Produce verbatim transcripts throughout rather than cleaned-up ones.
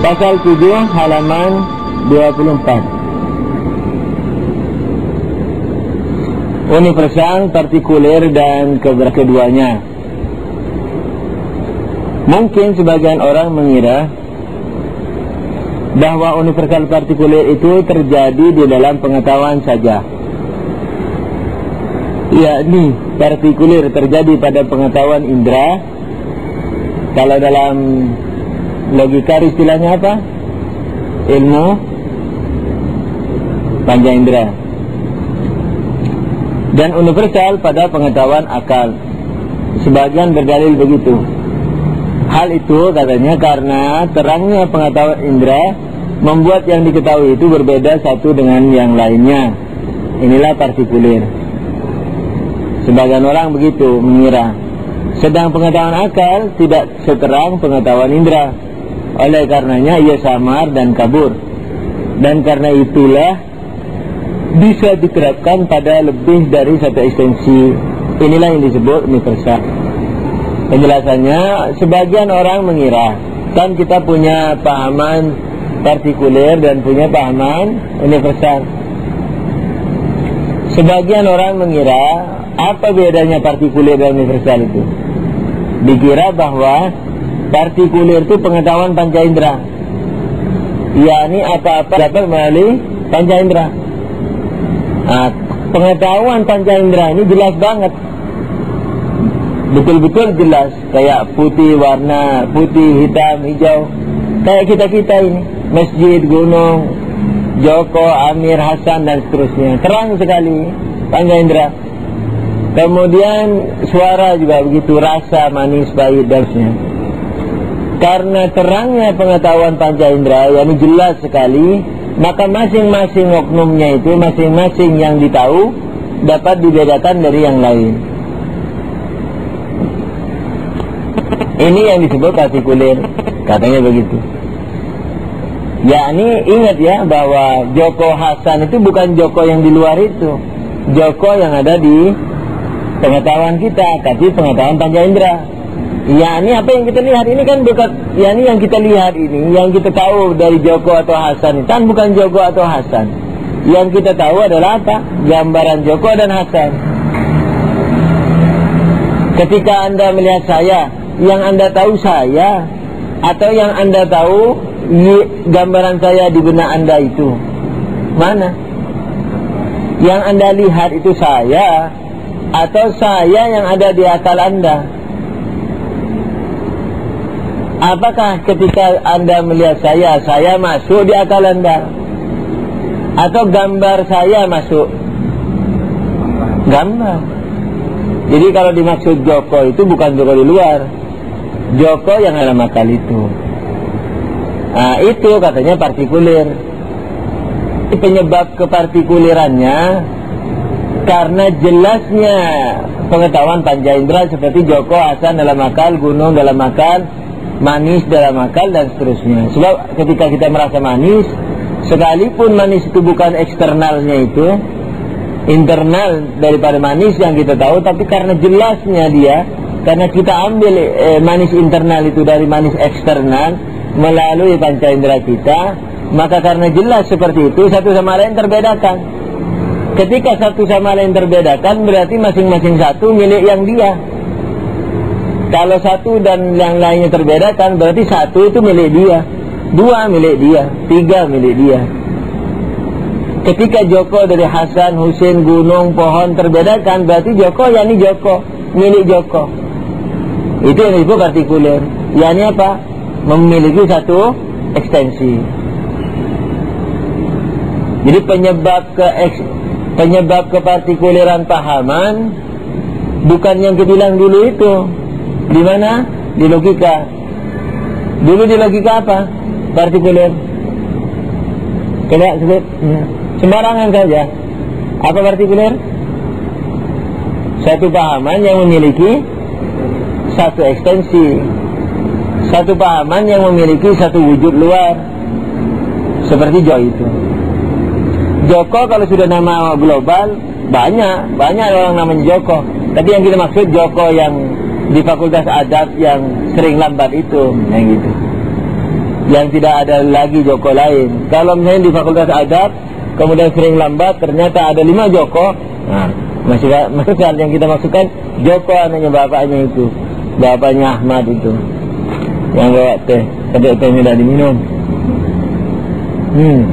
Pasal tujuh halaman dua puluh empat. Universal, partikuler, dan keduanya. Mungkin sebagian orang mengira bahwa universal partikuler itu terjadi di dalam pengetahuan saja, yakni partikuler terjadi pada pengetahuan indera. Kalau dalam logika istilahnya apa? Ilmu panca indera. Dan universal pada pengetahuan akal. Sebagian berdalil begitu. Hal itu katanya karena terangnya pengetahuan indera membuat yang diketahui itu berbeda satu dengan yang lainnya. Inilah partikuler. Sebagian orang begitu mengira. Sedang pengetahuan akal tidak seterang pengetahuan indera. Oleh karenanya ia samar dan kabur. Dan karena itulah bisa diterapkan pada lebih dari satu ekstensi. Inilah yang disebut universal. Penjelasannya, sebagian orang mengira kan kita punya pahaman partikuler dan punya pahaman universal. Sebagian orang mengira apa bedanya partikuler dan universal itu? Dikira bahwa partikuler itu pengetahuan panca indera, yakni apa-apa dapat melalui panca indera. Nah, pengetahuan panca indera ini jelas banget, betul-betul jelas, kayak putih, warna putih, hitam, hijau, kayak kita-kita ini, masjid, gunung, Joko, Amir, Hasan, dan seterusnya, terang sekali panca indera. Kemudian suara juga begitu, rasa, manis, pahit, dan seterusnya. Karena terangnya pengetahuan panca indera, yakni jelas sekali, maka masing-masing oknumnya itu, masing-masing yang ditahu dapat dibedakan dari yang lain. Ini yang disebut partikuler, katanya begitu. Yakni ingat ya bahwa Joko Hasan itu bukan Joko yang di luar itu, Joko yang ada di pengetahuan kita, tapi pengetahuan panca indera. Yakni apa yang kita lihat ini kan bukan, yakni yang kita lihat ini, yang kita tahu dari Joko atau Hasan, kan bukan Joko atau Hasan. Yang kita tahu adalah apa? Gambaran Joko dan Hasan. Ketika Anda melihat saya, yang Anda tahu saya, atau yang Anda tahu gambaran saya di benak Anda itu mana? Yang Anda lihat itu saya, atau saya yang ada di akal Anda? Apakah ketika Anda melihat saya, saya masuk di akal Anda, atau gambar saya masuk? Gambar. Jadi kalau dimaksud Joko itu bukan Joko di luar, Joko yang dalam akal itu. Nah itu katanya partikuler. Penyebab kepartikulerannya karena jelasnya pengetahuan panca indera seperti Joko, Hasan dalam akal, gunung dalam akal, manis dalam akal, dan seterusnya. Sebab ketika kita merasa manis, sekalipun manis itu bukan eksternalnya itu, internal daripada manis yang kita tahu, tapi karena jelasnya dia, karena kita ambil eh, manis internal itu dari manis eksternal melalui panca indera kita, maka karena jelas seperti itu, satu sama lain terbedakan. Ketika satu sama lain terbedakan, berarti masing-masing satu milik yang dia. Kalau satu dan yang lainnya terbedakan, berarti satu itu milik dia, dua milik dia, tiga milik dia. Ketika Joko dari Hasan, Husin, gunung, pohon terbedakan, berarti Joko yakni Joko, milik Joko. Itu yang disebut partikuler. Yakni apa? Memiliki satu ekstensi. Jadi penyebab ke penyebab kepartikuleran pahaman bukan yang kita bilang dulu itu. Di mana? Di logika. Dulu di logika apa? Partikuler. Kena sebut ya. Sembarangan saja. Apa partikuler? Satu pahaman yang memiliki satu ekstensi, satu pahaman yang memiliki satu wujud luar. Seperti Jo itu. Joko kalau sudah nama global, banyak, banyak orang namanya Joko. Tapi yang kita maksud Joko yang di Fakultas Adab yang sering lambat itu, yang gitu. yang tidak ada lagi Joko lain. Kalau misalnya di Fakultas Adab kemudian sering lambat, ternyata ada lima Joko. Nah, masih maksudkan yang kita maksudkan Joko anaknya bapaknya itu, bapaknya Ahmad itu, yang bawa teh, kadang tehnya tidak diminum. Hmm.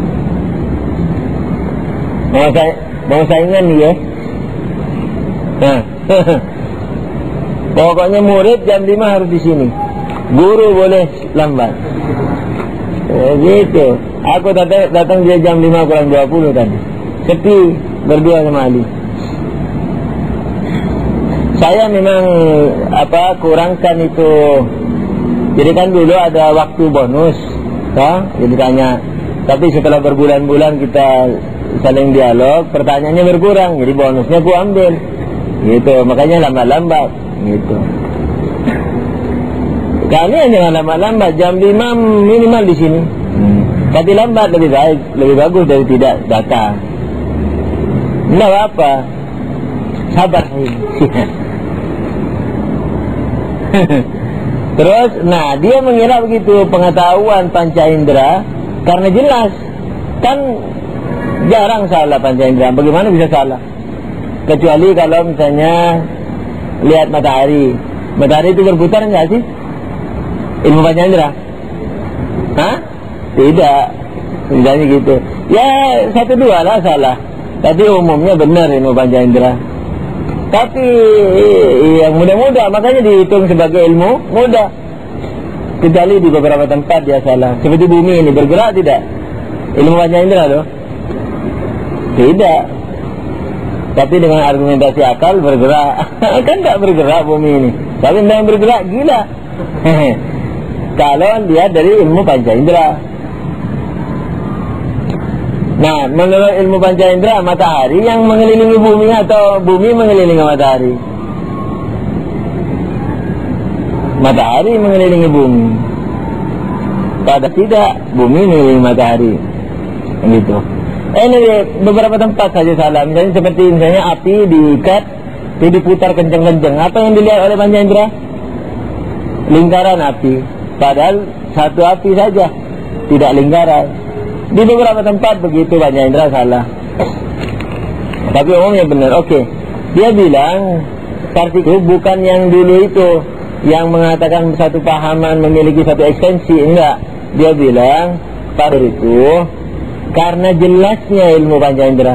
Mau saya, mau saingan nih ya. Nah, pokoknya murid jam lima harus di sini. Guru boleh lambat. Eh, gitu. Aku datang, datang dia jam lima kurang dua puluh tadi. Sepi berdua sama Ali. Saya memang apa kurangkan itu. Jadi kan dulu ada waktu bonus, ya, jadi tanya. Tapi setelah berbulan-bulan kita saling dialog, pertanyaannya berkurang, jadi bonusnya ku ambil. Gitu, makanya lambat-lambat gitu. Kalian jangan lambat-lambat, jam lima minimal di sini. Hmm. Tapi lambat lebih baik, lebih bagus dari tidak datang. Tidak apa-apa. Sabar ini. Terus, nah dia mengira begitu pengetahuan panca indera karena jelas kan jarang salah panca indera. Bagaimana bisa salah? Kecuali kalau misalnya lihat matahari, matahari itu berputar nggak sih? Ilmu panca indera? Hah? Tidak. Misalnya gitu. Ya satu dua lah salah. Tapi umumnya benar ilmu panca indera. Tapi yang mudah-mudah makanya dihitung sebagai ilmu mudah. Kecuali di beberapa tempat dia salah. Seperti bumi ini bergerak tidak? Ilmu panca indera loh. Tidak. Tapi dengan argumentasi akal bergerak. Kan tak bergerak bumi ini. Tapi memang bergerak gila. Kalau lihat dari ilmu panca indera. Nah, menurut ilmu panca indera, matahari yang mengelilingi bumi atau bumi mengelilingi matahari? Matahari mengelilingi bumi. Pada tidak, bumi mengelilingi matahari. Gitu. Eh, ini beberapa tempat saja salah. Misalnya seperti misalnya api diikat, jadi diputar kenceng-kenceng. Apa yang dilihat oleh panca indera? Lingkaran api. Padahal satu api saja, tidak lingkaran. Di beberapa tempat begitu panca indera salah. Tapi umumnya benar. Oke. Dia bilang partikel bukan yang dulu itu yang mengatakan satu pahaman memiliki satu ekstensi, enggak. Dia bilang pada itu karena jelasnya ilmu panca indera.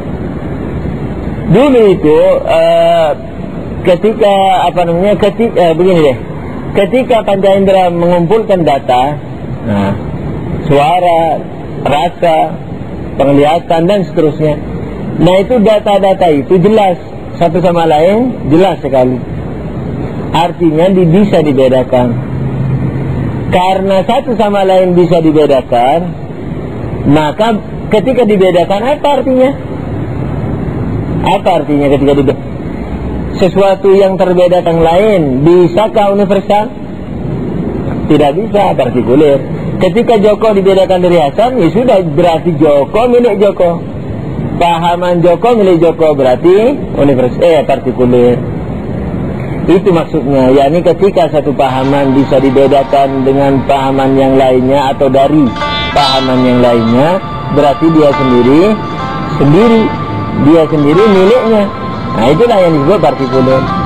Dulu itu uh, ketika apa namanya ketika uh, begini deh. Ketika panca indera mengumpulkan data, nah, suara, rasa, penglihatan dan seterusnya. Nah itu data-data itu jelas satu sama lain, jelas sekali. Artinya di, bisa dibedakan. Karena satu sama lain bisa dibedakan, maka ketika dibedakan apa artinya? Apa artinya ketika dibedakan? Sesuatu yang terbeda yang lain bisakah universal? Tidak bisa, partikuler. Ketika Joko dibedakan dari Hasan, ya sudah berarti Joko milik Joko. Pahaman Joko milik Joko berarti universal, eh partikuler. Itu maksudnya, yakni ketika satu pahaman bisa dibedakan dengan pahaman yang lainnya atau dari pahaman yang lainnya, berarti dia sendiri sendiri, dia sendiri miliknya. Nah itulah yang disebut partikuler.